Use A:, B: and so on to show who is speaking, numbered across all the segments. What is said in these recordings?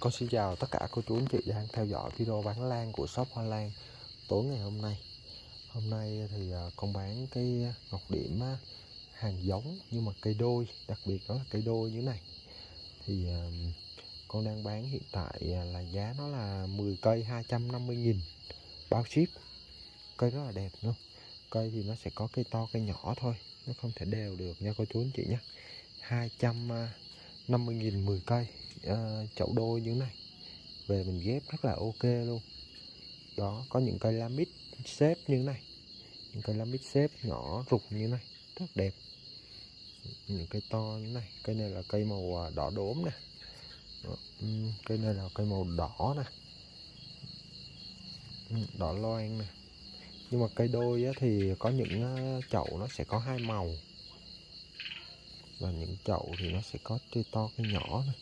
A: Con xin chào tất cả cô chú anh chị đang theo dõi video bán lan của shop Hoa Lan tối ngày hôm nay. Hôm nay thì con bán cái ngọc điểm hàng giống nhưng mà cây đôi, đặc biệt đó là cây đôi như thế này. Thì con đang bán hiện tại là giá nó là 10 cây 250.000 bao ship. Cây rất là đẹp luôn. Cây thì nó sẽ có cây to cây nhỏ thôi, nó không thể đều được nha cô chú anh chị nhé. 250.000 10 cây chậu đôi như thế này. Về mình ghép rất là ok luôn. Đó, có những cây lamit xếp như thế này, những cây lamit xếp nhỏ rục như thế này, rất đẹp. Những cây to như thế này, cây này là cây màu đỏ đốm nè. Đó, cây này là cây màu đỏ nè, đỏ loang nè. Nhưng mà cây đôi á, thì có những chậu nó sẽ có hai màu, và những chậu thì nó sẽ có cây to cây nhỏ này.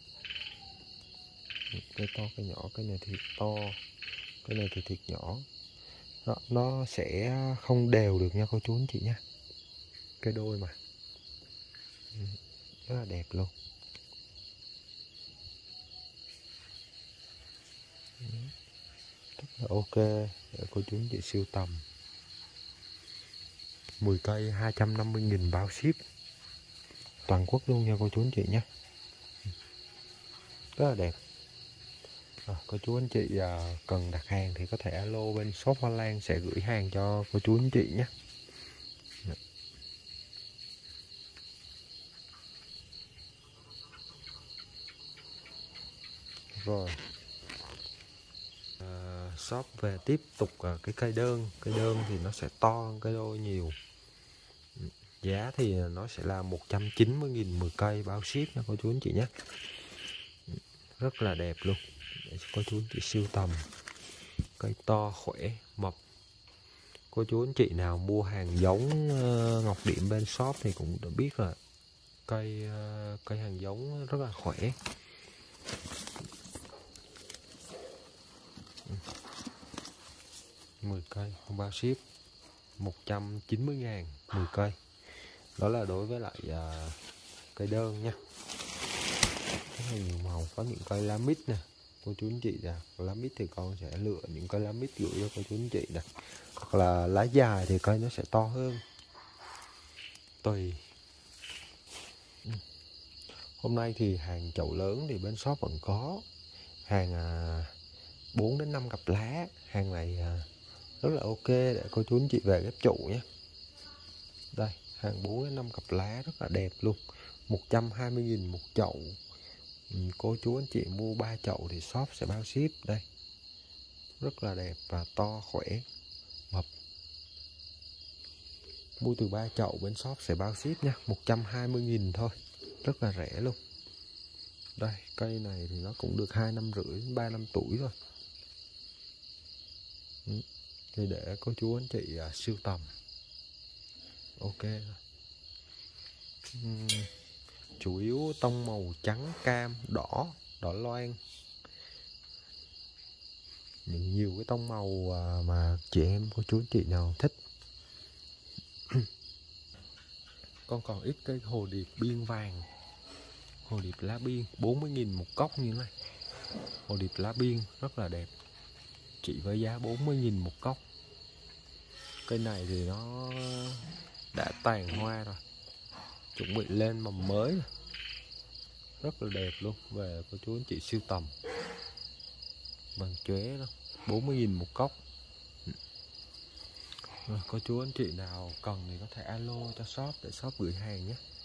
A: Cây to cây nhỏ, cây này thì to, cây này thì thiệt nhỏ. Đó, nó sẽ không đều được nha cô chú anh chị nha. Cây đôi mà rất là đẹp luôn. Rất là ok để cô chú anh chị sưu tầm. 10 cây 250.000 bao ship toàn quốc luôn nha cô chú anh chị nhé. Rất là đẹp. Cô chú anh chị cần đặt hàng thì có thể alo bên shop Hoa Lan sẽ gửi hàng cho cô chú anh chị nhé. Rồi shop về tiếp tục cái cây đơn. Cây đơn thì nó sẽ to hơn cây đôi nhiều. Giá thì nó sẽ là 190.000 10 cây bao ship nha cô chú anh chị nhé. Rất là đẹp luôn để cho cô chú anh chị sưu tầm. Cây to khỏe mập. Cô chú anh chị nào mua hàng giống ngọc điểm bên shop thì cũng đã biết là cây hàng giống rất là khỏe. Mười cây không bao ship 190.000 10 cây. Đó là đối với lại cây đơn nha. Rất là nhiều màu, có những cây lamit nè cô chú anh chị nè. Lamit thì con sẽ lựa những cây lamit gửi cho cô chú anh chị nè. Hoặc là lá dài thì cây nó sẽ to hơn, tùy. Hôm nay thì hàng chậu lớn thì bên shop vẫn có hàng 4 đến 5 cặp lá. Hàng này rất là ok để cô chú anh chị về ghép trụ nhé. Đây, hàng 4 đến 5 cặp lá rất là đẹp luôn. 120.000 một chậu. Cô chú anh chị mua 3 chậu thì shop sẽ bao ship. Đây, rất là đẹp và to khỏe mập. Mua từ 3 chậu bên shop sẽ bao ship nha. 120.000 thôi, rất là rẻ luôn. Đây, cây này thì nó cũng được 2 năm rưỡi 3 năm tuổi rồi. Thì để cô chú anh chị sưu tầm ok. Chủ yếu tông màu trắng cam đỏ, đỏ loang. Nhiều cái tông màu mà chị em cô chú anh chị nào thích. Con còn ít cái hồ điệp biên vàng, hồ điệp lá biên 40.000 một cốc như thế này. Hồ điệp lá biên rất là đẹp, chỉ với giá 40.000 một cốc. Cây này thì nó đã tàn hoa rồi, chuẩn bị lên mầm mới rồi. Rất là đẹp luôn, về cô chú anh chị sưu tầm. Bằng chóe đó, 40.000 một cốc. Rồi, cô chú anh chị nào cần thì có thể alo cho shop để shop gửi hàng nhé.